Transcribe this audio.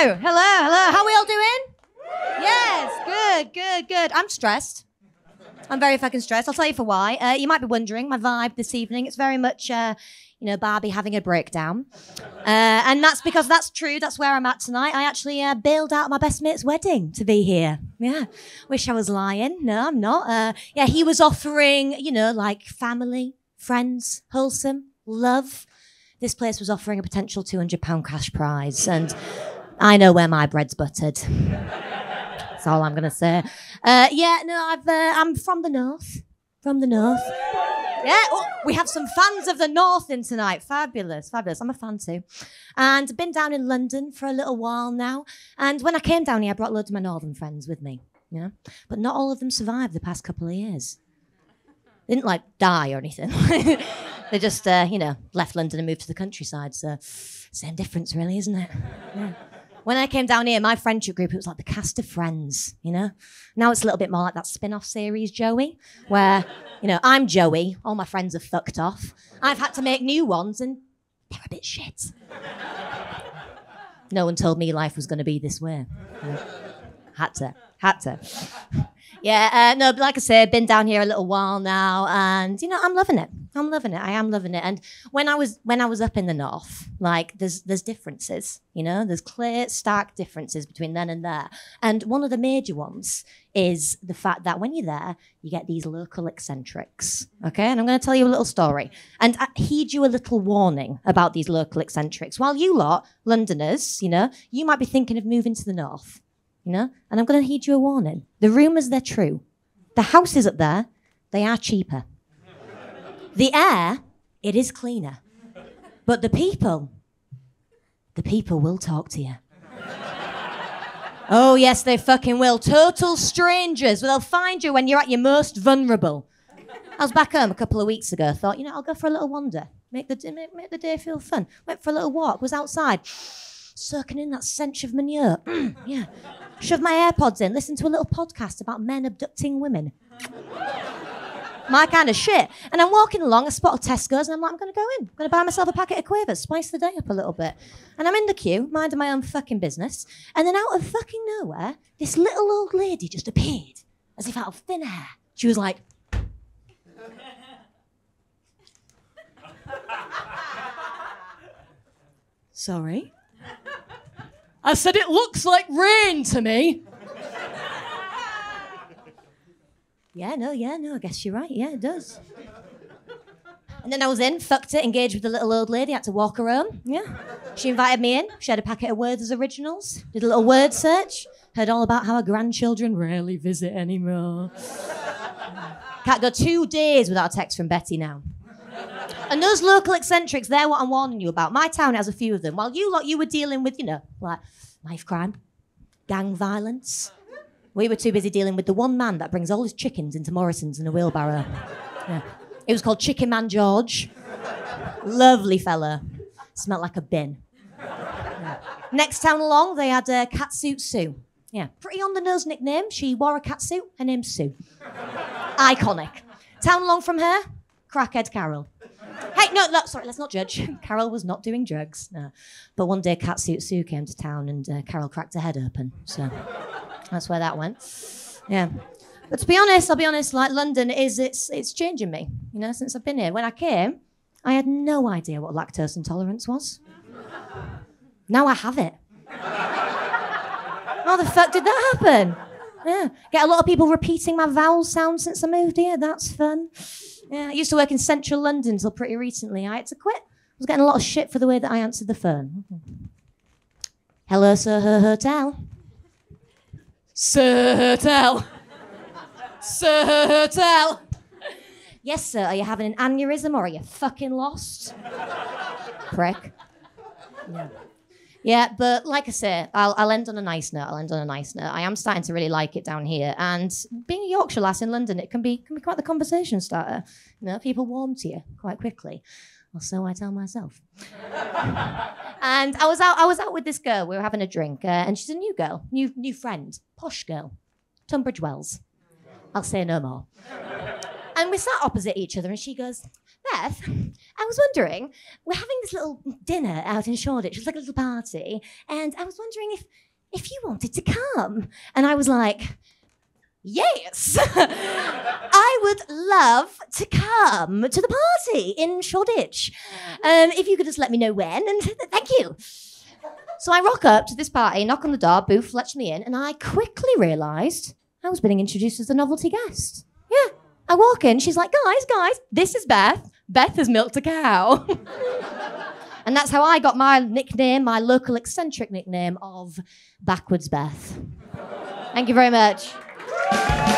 Hello. How are we all doing? Yes, good. I'm stressed. I'm very fucking stressed. I'll tell you for why. You might be wondering, my vibe this evening, it's very much, Barbie having a breakdown. And that's because that's true. That's where I'm at tonight. I actually bailed out of my best mate's wedding to be here. Yeah. Wish I was lying. No, I'm not. He was offering, like family, friends, wholesome, love. This place was offering a potential £200 cash prize. And I know where my bread's buttered. That's all I'm going to say. I'm from the north. Yeah, we have some fans of the north in tonight. Fabulous. I'm a fan too. And been down in London for a little while now. And when I came down here, I brought loads of my northern friends with me. Yeah, but not all of them survived the past couple of years. They didn't die or anything. They just, left London and moved to the countryside. So same difference really, isn't it? Yeah. When I came down here, my friendship group, it was like the cast of Friends, Now it's a little bit more like that spin-off series, Joey, where, I'm Joey, all my friends are fucked off. I've had to make new ones and they're a bit shit. No one told me life was going to be this way. Had to. But like I said, been down here a little while now, and I'm loving it. I am loving it. And when I was up in the north, there's differences. There's clear, stark differences between then and there. And one of the major ones is the fact that when you're there, you get these local eccentrics. Okay, and I'm going to tell you a little story, and I heed you a little warning about these local eccentrics. While you lot, Londoners, you might be thinking of moving to the north. And I'm going to heed you a warning. The rumours, they're true. The houses up there, they are cheaper. The air, it is cleaner. But the people will talk to you. Oh, yes, they fucking will. Total strangers. They'll find you when you're at your most vulnerable. I was back home a couple of weeks ago. Thought, I'll go for a little wander. Make the day feel fun. Went for a little walk. Was outside. Soaking in that stench of manure. Yeah. Shoved my AirPods in, listened to a little podcast about men abducting women. My kind of shit. And I'm walking along, I spot a Tesco's, and I'm like, I'm going to go in. I'm going to buy myself a packet of Quavers, spice the day up a little bit. And I'm in the queue, minding my own fucking business. And then out of fucking nowhere, this little old lady just appeared, as if out of thin air. She was like... Sorry? I said, it looks like rain to me. No, I guess you're right. Yeah, it does. And then I was in, fucked it, engaged with the little old lady, had to walk her home. Yeah. She invited me in, she had a packet of Werther's Originals, did a little word search, heard all about how her grandchildren rarely visit anymore. Can't go 2 days without a text from Betty now. And those local eccentrics, they're what I'm warning you about. My town has a few of them. While you were dealing with, knife crime, gang violence, we were too busy dealing with the one man that brings all his chickens into Morrison's in a wheelbarrow. Yeah. It was called Chicken Man George. Lovely fella. Smelled like a bin. Yeah. Next town along, they had Catsuit Sue. Yeah, pretty on-the-nose nickname. She wore a catsuit. Her name's Sue. Iconic. Town along from her, Crackhead Carol. Hey, no, sorry, let's not judge. Carol was not doing drugs, no. But one day Catsuit Sue came to town and Carol cracked her head open. So that's where that went. Yeah. But to be honest, I'll be honest, London it's changing me, since I've been here. When I came, I had no idea what lactose intolerance was. Now I have it. How the fuck did that happen? Yeah. Get a lot of people repeating my vowel sound since I moved here. That's fun. Yeah, I used to work in central London until pretty recently. I had to quit. I was getting a lot of shit for the way that I answered the phone. Hello, Sir Hotel. Sir Hotel. Sir Hotel. Yes, sir. Are you having an aneurysm or are you fucking lost? Prick. Yeah. Yeah, but like I say, I'll end on a nice note. I am starting to really like it down here. And being a Yorkshire lass in London, it can be quite the conversation starter. People warm to you quite quickly. Or so I tell myself. And I was out with this girl. We were having a drink. And she's a new girl, new friend, posh girl, Tunbridge Wells. I'll say no more. And we sat opposite each other and she goes, Beth, I was wondering, we're having this little dinner out in Shoreditch. It's like a little party. And I was wondering if you wanted to come. And I was like, yes, I would love to come to the party in Shoreditch. If you could just let me know when, and thank you. So I rock up to this party, knock on the door, Booth lets me in, and I quickly realised I was being introduced as a novelty guest. Yeah, I walk in, she's like, guys, this is Beth. Beth has milked a cow. And that's how I got my nickname, my local eccentric nickname of Backwards Beth. Thank you very much.